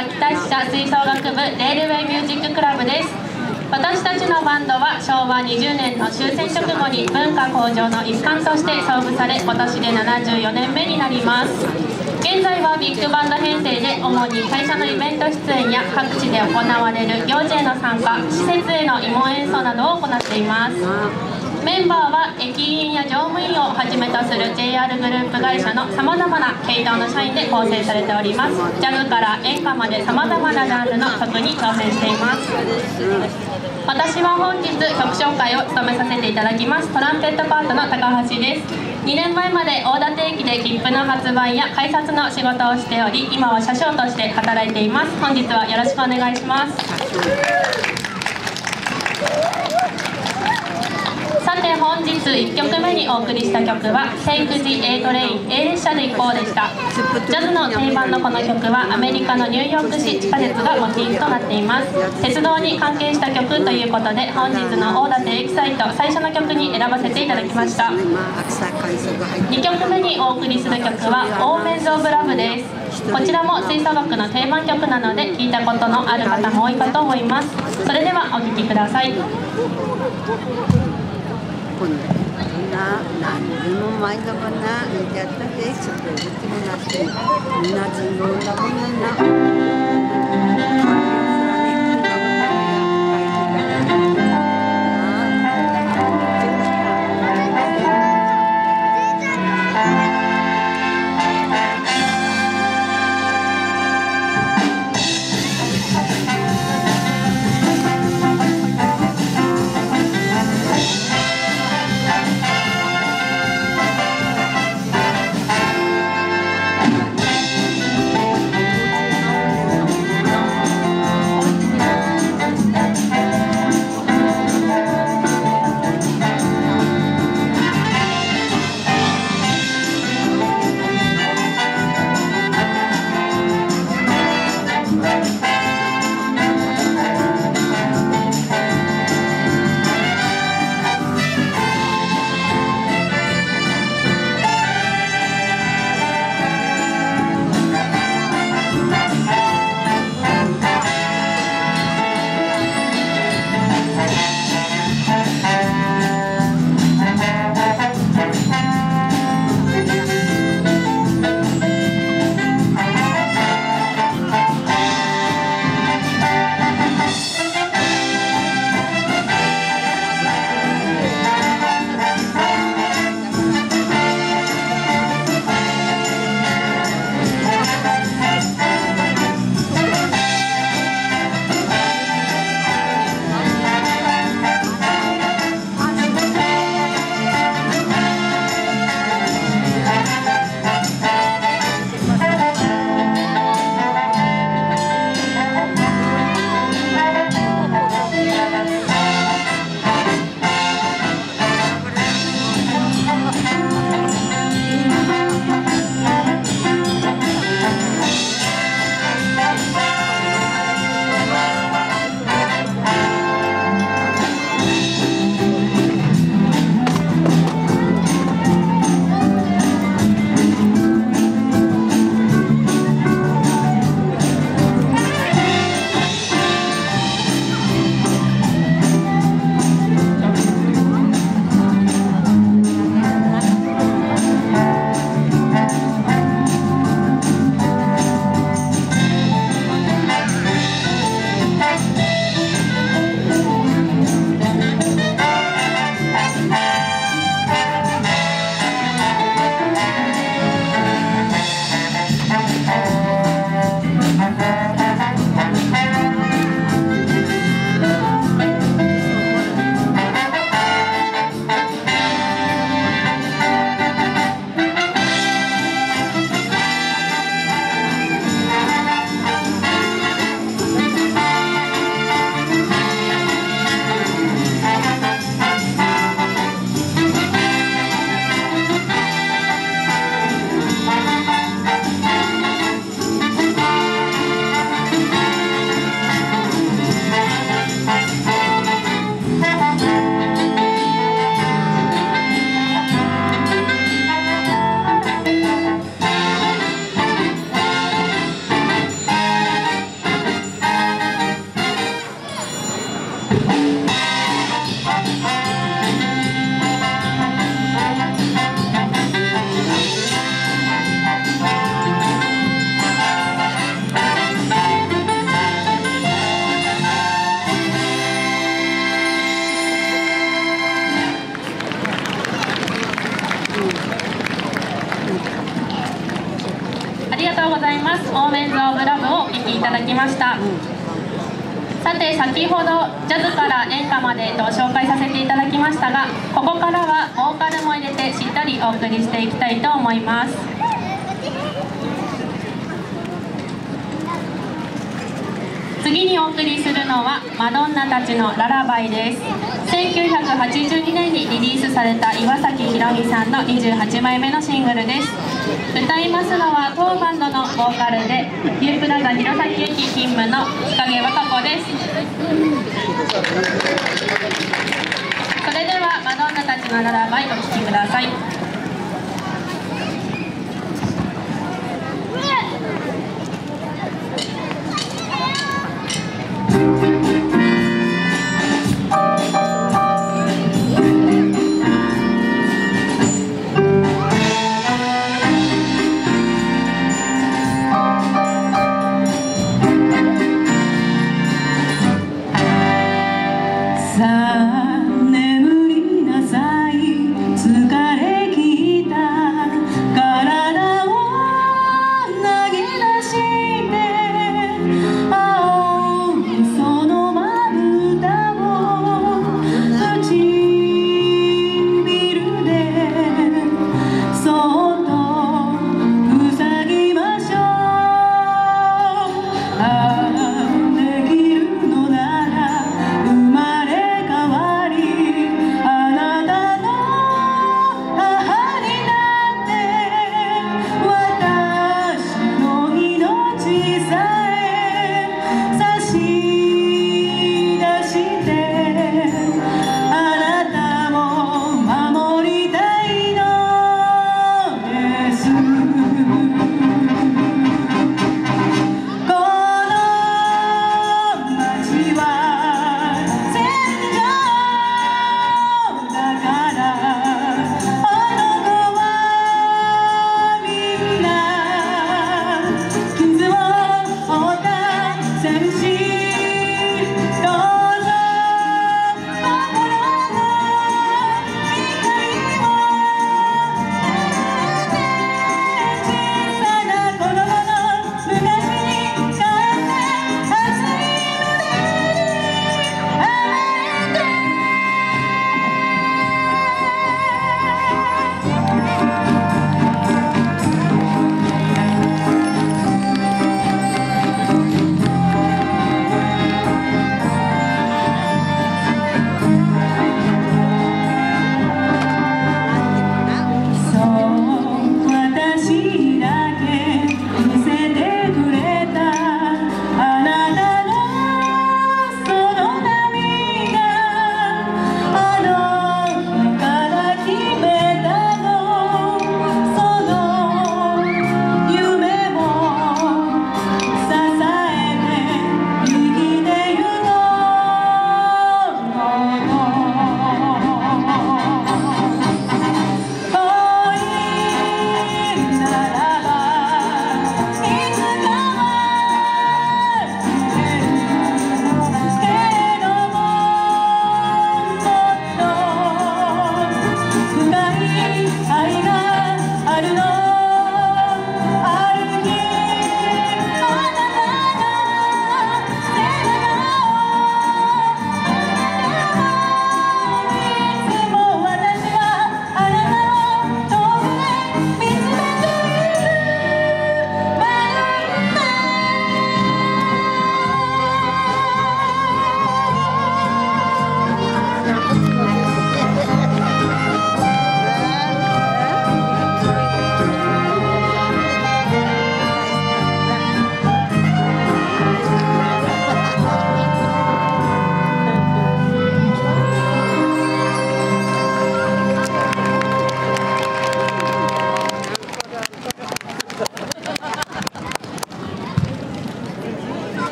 秋田支社吹奏楽部レールウェイミュージッククラブです。私たちのバンドは昭和20年の終戦直後に文化向上の一環として創部され、今年で74年目になります。現在はビッグバンド編成で主に会社のイベント出演や各地で行われる行事への参加、施設への慰問演奏などを行っています。メンバーは駅員や乗務員をはじめとする JR グループ会社のさまざまな系統の社員で構成されております。ジャズから演歌までさまざまなジャンルの曲に挑戦しています。私は本日曲紹介を務めさせていただきますトランペットパートの高橋です。2年前まで大館駅で切符の発売や改札の仕事をしており、今は車掌として働いています。本日はよろしくお願いします。さて本日1曲目にお送りした曲は「Take the A トレイン A 列車で行こう」でした。ジャズの定番のこの曲はアメリカのニューヨーク市地下鉄がモチーフとなっています。鉄道に関係した曲ということで、本日の大館エキサイト最初の曲に選ばせていただきました。2曲目にお送りする曲は「オーメンズ・オブ・ラブ」です。こちらも吹奏楽の定番曲なので聞いたことのある方も多いかと思います。それではお聴きください。 何でも前だかな、やったで、ちょっと出てもらって、みんなずんどんだもんな。 ありがとうございます。オーメンズ・オブ・ラブをお聴きいただきました。さて、先ほどジャズから演歌までと紹介させていただきましたが、ここからはボーカルも入れてしっとりお送りしていきたいと思います。次にお送りするのはマドンナたちのララバイです。1982年にリリースされた岩崎宏美さんの28枚目のシングルです。歌いますのは当バンドのボーカルでユープラザ弘前駅勤務の日陰和歌子です。それではマドンナたちのララバイお聴きください。 さあ眠りなさい、疲れ切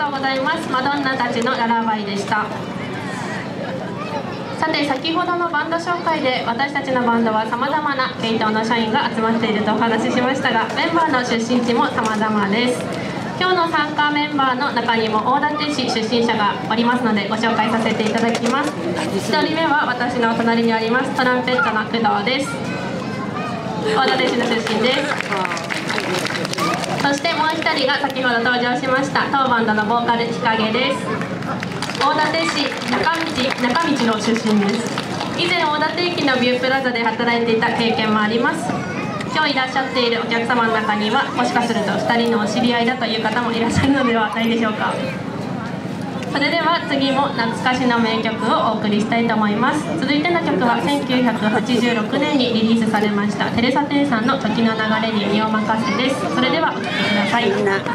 とうございます。マドンナたちのララバイでした。さて、先ほどのバンド紹介で私たちのバンドはさまざまな系統の社員が集まっているとお話ししましたが、メンバーの出身地もさまざまです。今日の参加メンバーの中にも大館市出身者がおりますのでご紹介させていただきます。1人目は私の隣にありますトランペットの工藤です。大館市の出身です。そしてもう1人が先ほど登場しました当バンドのボーカル日陰です。大館市中道の出身です。以前大館駅のビュープラザで働いていた経験もあります。今日いらっしゃっているお客様の中にはもしかすると2人のお知り合いだという方もいらっしゃるのではないでしょうか。それでは次も懐かしの名曲をお送りしたいと思います。続いての曲は1986年にリリースされましたテレサ・テイさんの時の流れに身を任せです。それではお聴きください。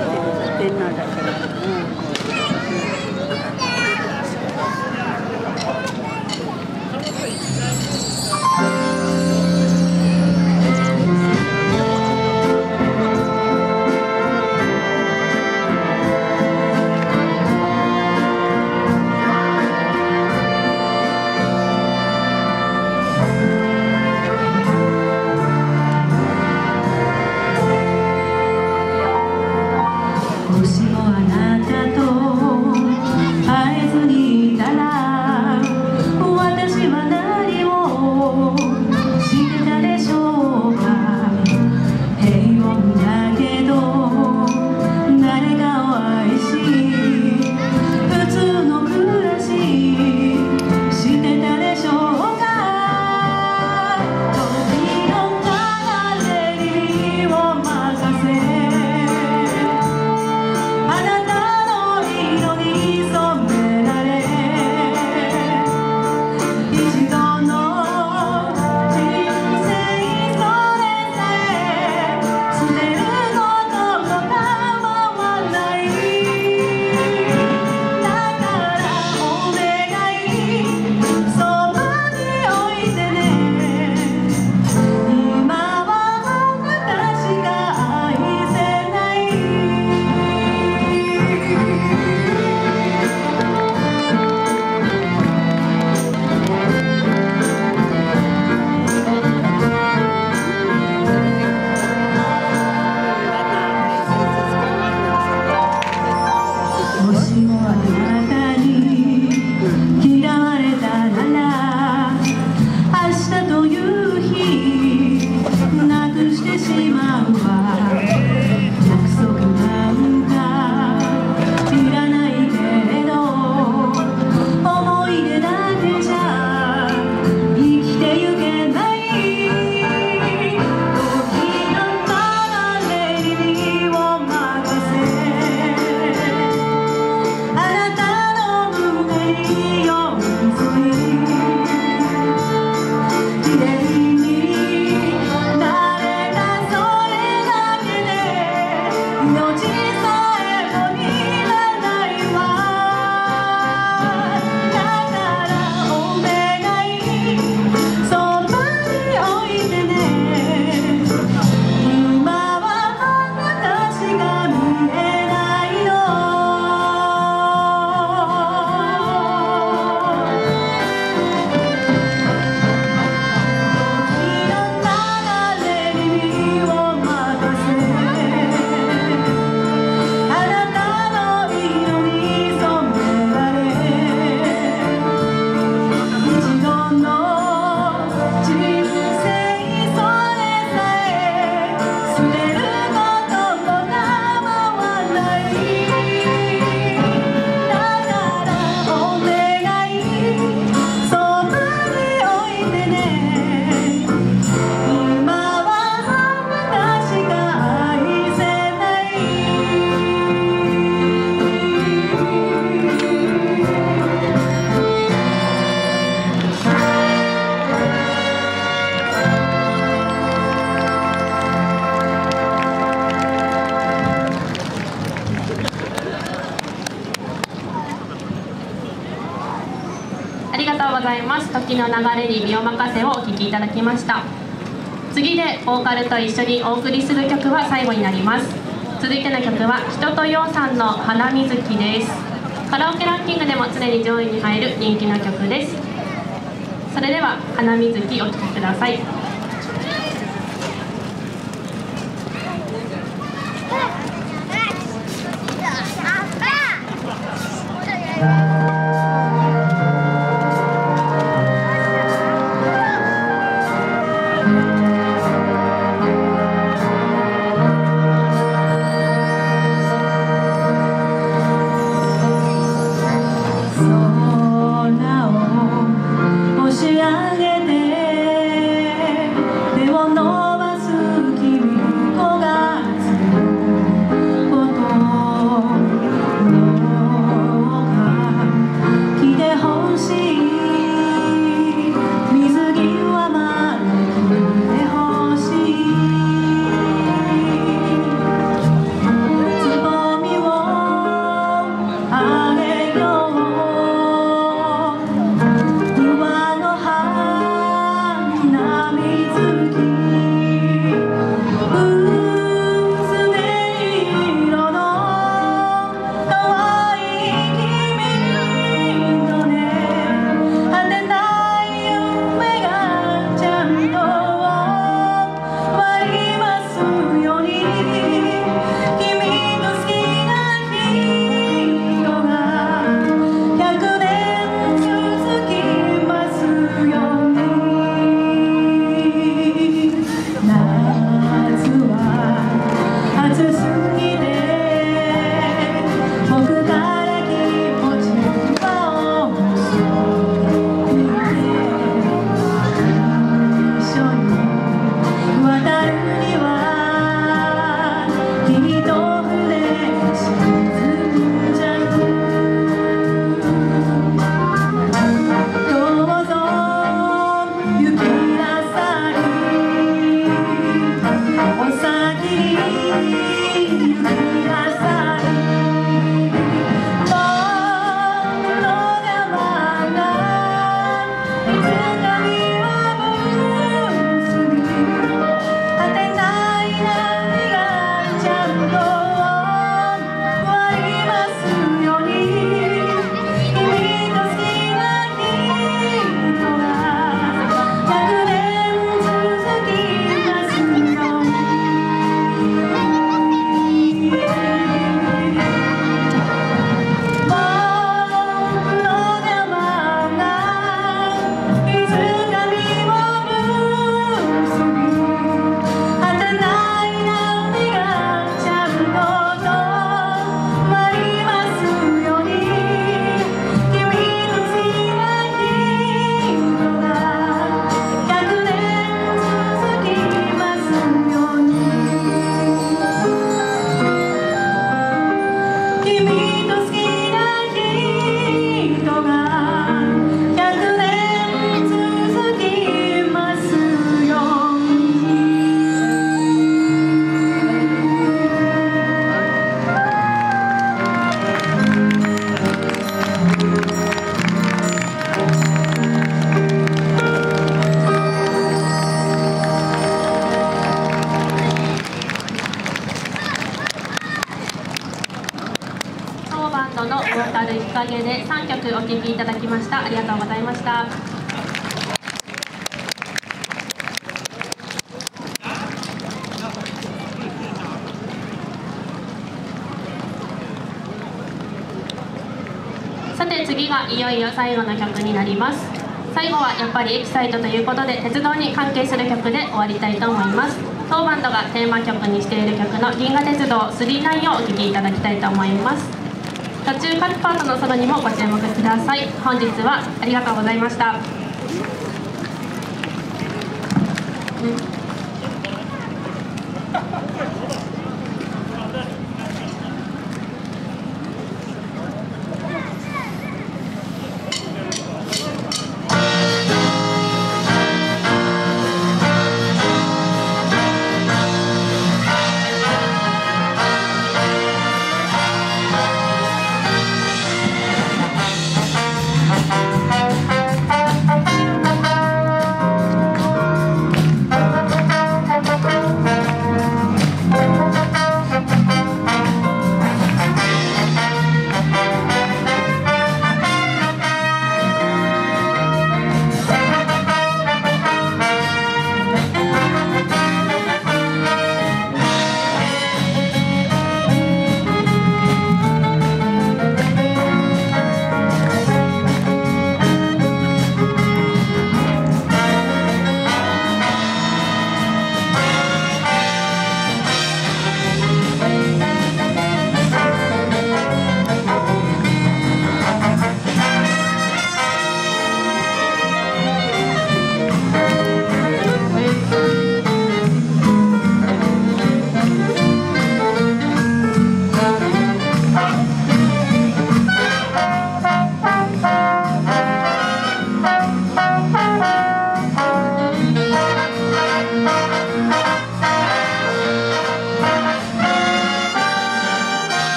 ありがとうございます。時の流れに身を任せをお聴きいただきました。次でボーカルと一緒にお送りする曲は最後になります。続続いての曲は人とようさんの花水木です。カラオケランキングでも常に上位に入る人気の曲です。それでは花水木お聴きください。のボーカル日陰で3曲お聴きいただきました。ありがとうございました。さて次がいよいよ最後の曲になります。最後はやっぱりエキサイトということで鉄道に関係する曲で終わりたいと思います。当バンドがテーマ曲にしている曲の銀河鉄道999をお聴きいただきたいと思います。途中各パートのソロにもご注目ください。本日はありがとうございました。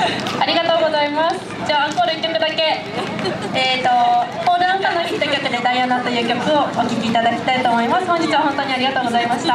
ありがとうございます。じゃあアンコール1曲だけ、ポール・アンカのヒット曲で「ダイアナ」という曲をお聴きいただきたいと思います。本日は本当にありがとうございました。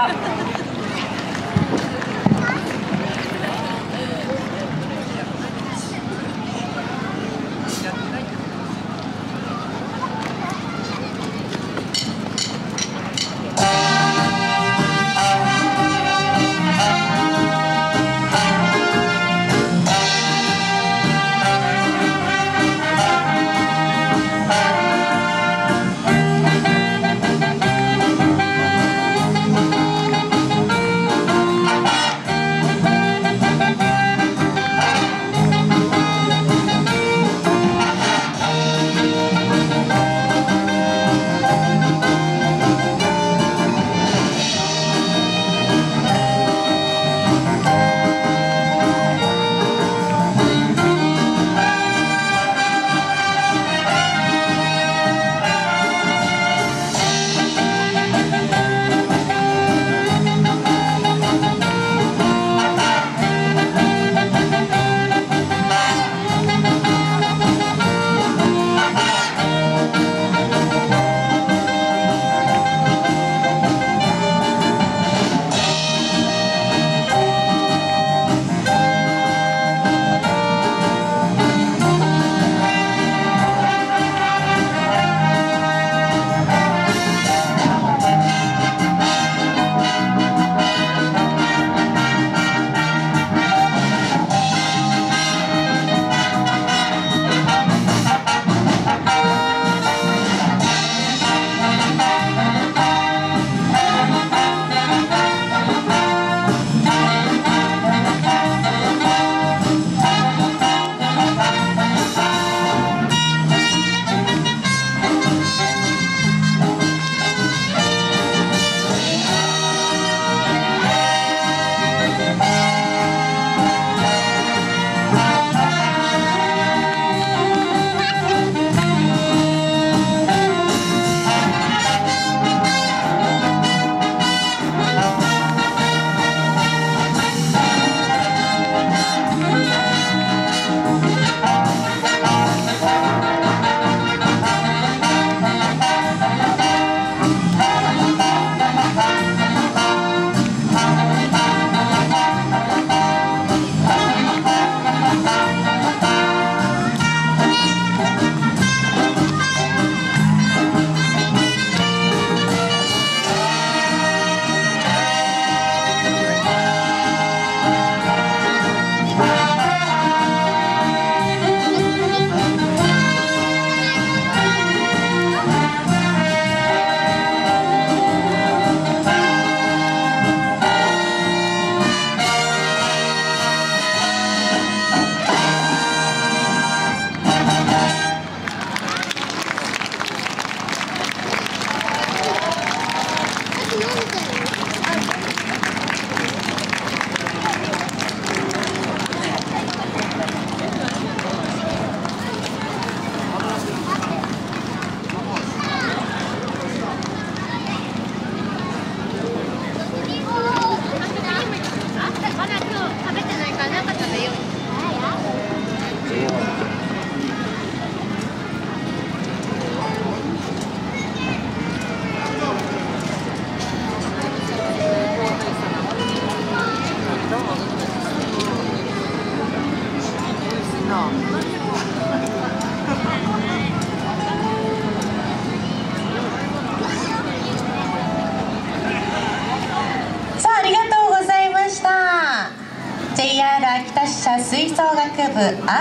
秋田支社吹奏楽部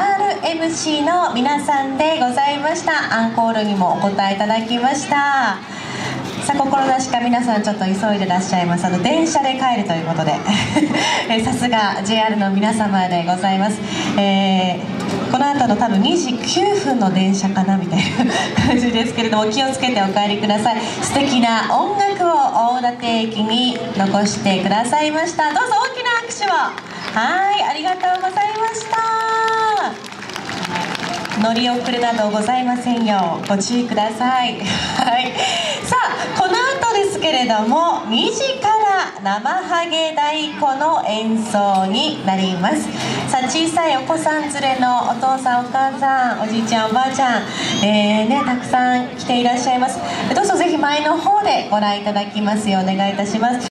RMC の皆さんでございました。アンコールにもお答えいただきました。さあ心なしか皆さんちょっと急いでらっしゃいます。電車で帰るということでさすが JR の皆様でございます。この後の多分2時9分の電車かなみたいな感じですけれども、気をつけてお帰りください。素敵な音楽を大館駅に残してくださいました。どうぞ大きな拍手を。はい、ありがとうございました。乗り遅れなどございませんようご注意ください。はい、さあこの後ですけれども2時から生ハゲ太鼓の演奏になります。 さあ小さいお子さん連れのお父さんお母さんおじいちゃんおばあちゃん、たくさん来ていらっしゃいます。どうぞぜひ前の方でご覧いただきますようお願いいたします。